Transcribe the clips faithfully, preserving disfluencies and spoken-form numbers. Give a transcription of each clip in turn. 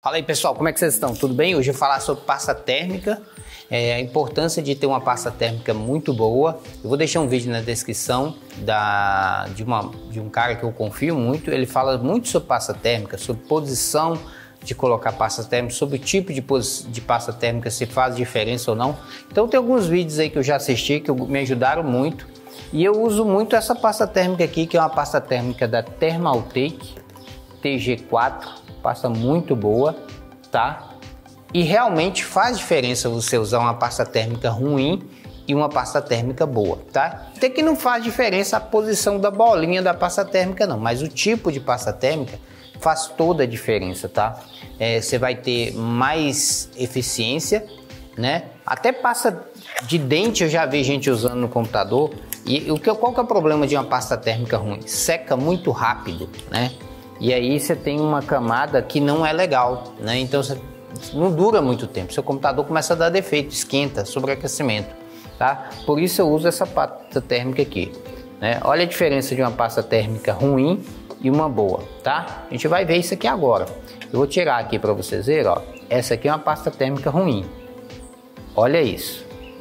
Fala aí pessoal, como é que vocês estão? Tudo bem? Hoje eu vou falar sobre pasta térmica, é, a importância de ter uma pasta térmica muito boa. Eu vou deixar um vídeo na descrição da, de, uma, de um cara que eu confio muito. Ele fala muito sobre pasta térmica, sobre posição de colocar pasta térmica, sobre o tipo de, de pasta térmica, se faz diferença ou não. Então tem alguns vídeos aí que eu já assisti que me ajudaram muito. E eu uso muito essa pasta térmica aqui, que é uma pasta térmica da Thermaltake T G quatro. Pasta muito boa, tá? E realmente faz diferença você usar uma pasta térmica ruim e uma pasta térmica boa, tá? Até que não faz diferença a posição da bolinha da pasta térmica não, mas o tipo de pasta térmica faz toda a diferença, tá? É, você vai ter mais eficiência, né? Até pasta de dente eu já vi gente usando no computador. E o que, qual que é o problema de uma pasta térmica ruim? Seca muito rápido, né? E aí você tem uma camada que não é legal, né? Então você não dura muito tempo. Seu computador começa a dar defeito, esquenta, sobreaquecimento, tá? Por isso eu uso essa pasta térmica aqui, né? Olha a diferença de uma pasta térmica ruim e uma boa, tá? A gente vai ver isso aqui agora. Eu vou tirar aqui para vocês verem, ó. Essa aqui é uma pasta térmica ruim. Olha isso.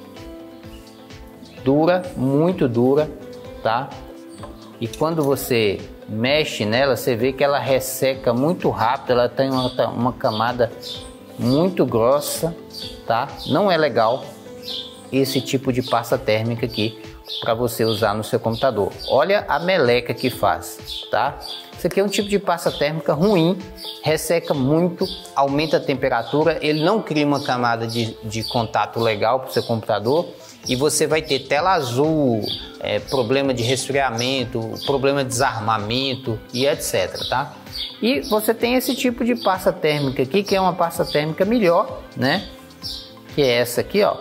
Dura, muito dura, tá? E quando você mexe nela, você vê que ela resseca muito rápido, ela tem uma, uma camada muito grossa, tá? Não é legal esse tipo de pasta térmica aqui para você usar no seu computador. Olha a meleca que faz, tá? Isso aqui é um tipo de pasta térmica ruim, resseca muito, aumenta a temperatura, ele não cria uma camada de, de contato legal para o seu computador. E você vai ter tela azul, é, problema de resfriamento, problema de desarmamento e etc, tá? E você tem esse tipo de pasta térmica aqui, que é uma pasta térmica melhor, né? Que é essa aqui, ó.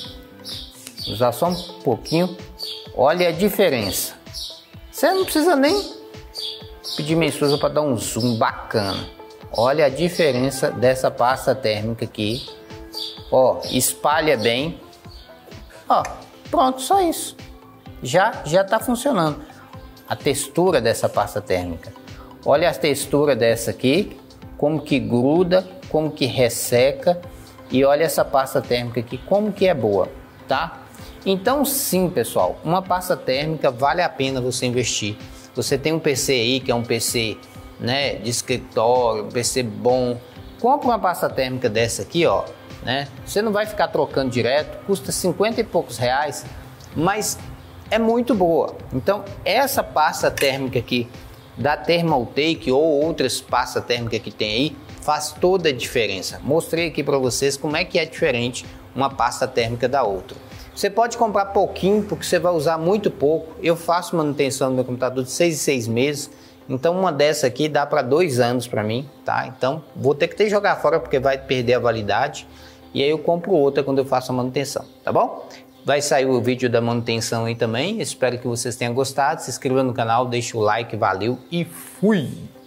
Vou usar só um pouquinho. Olha a diferença. Você não precisa nem pedir minha esposa para dar um zoom bacana. Olha a diferença dessa pasta térmica aqui. Ó, espalha bem. Ó, pronto, só isso. Já já tá funcionando. A textura dessa pasta térmica. Olha a textura dessa aqui, como que gruda, como que resseca. E olha essa pasta térmica aqui, como que é boa, tá? Então sim, pessoal, uma pasta térmica vale a pena você investir. Você tem um P C aí que é um P C, né, de escritório, um P C bom. Compra uma pasta térmica dessa aqui, ó. Né? Você não vai ficar trocando direto, custa cinquenta e poucos reais, mas é muito boa. Então essa pasta térmica aqui da Thermaltake ou outras pastas térmicas que tem aí faz toda a diferença. Mostrei aqui para vocês como é que é diferente uma pasta térmica da outra. Você pode comprar pouquinho porque você vai usar muito pouco. Eu faço manutenção no meu computador de seis em seis meses. Então uma dessa aqui dá para dois anos para mim, tá? Então vou ter que ter que jogar fora porque vai perder a validade. E aí eu compro outra quando eu faço a manutenção, tá bom? Vai sair o vídeo da manutenção aí também. Espero que vocês tenham gostado. Se inscreva no canal, deixa o like, valeu e fui!